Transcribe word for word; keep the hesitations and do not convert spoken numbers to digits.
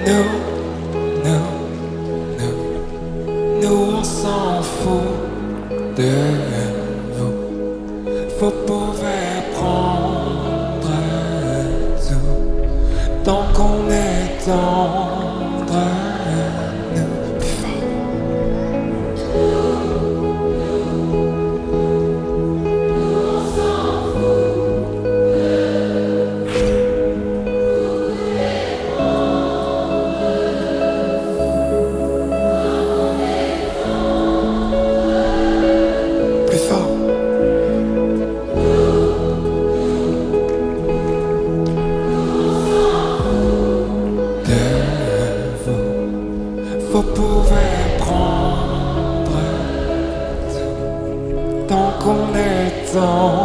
Nous, nous, nous, nous on s'en fout de vous. Vous pouvez prendre tout tant qu'on est tendre. Nous, plus fort. Vous pouvez prendre tout tant qu'on est tendre.